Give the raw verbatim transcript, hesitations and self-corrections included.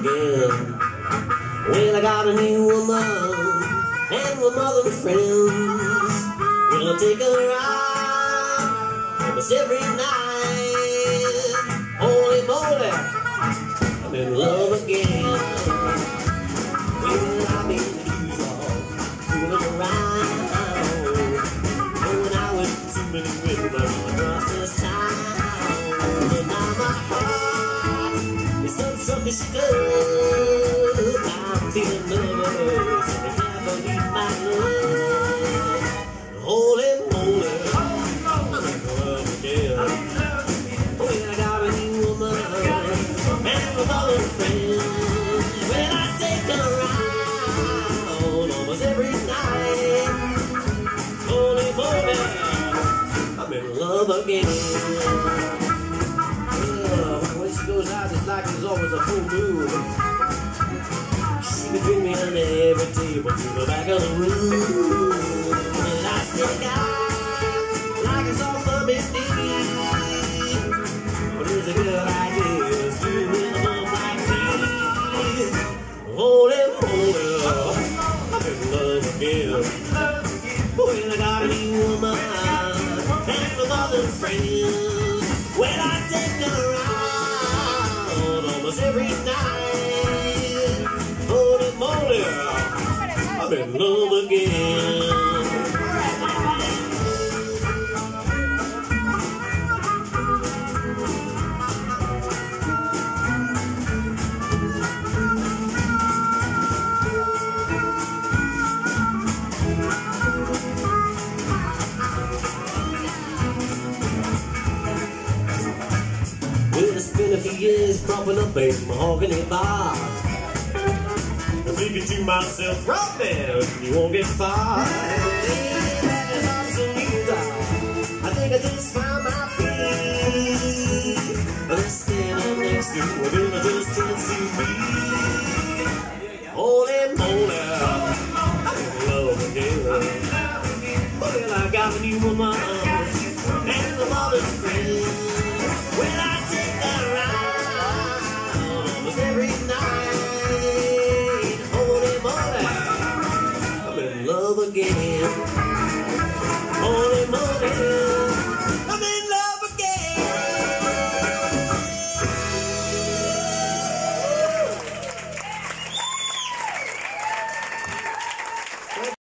again. Well, I got a new woman and my mother and friends. We'll take her out almost every night. Holy moly, I'm in love again. Well, I made the keys all fooling around. Oh, when I went too many women across this town. But now my heart is unstruck as she does. I'm feeling nervous and I can't believe my love. Holy moly, I'm in love again. When I got a new woman and my mother and friends. When I take her out almost every night. Holy moly, I'm in love again. Well, when she goes out, it's like there's always a full moon. She can bring me under every table to the back of the room. And I stick out like it's all for me. But it's a good idea to win a mom like me. Holy moly, I'm in love again. When I got a new woman and my mother and friends. When I take her out almost every night. Holy moly, I'm in love again. Well, it's been a few years propping up a mahogany bar. I'm thinking to myself, right there, you won't get far. Hey, that is absolute. I think I just found my feet.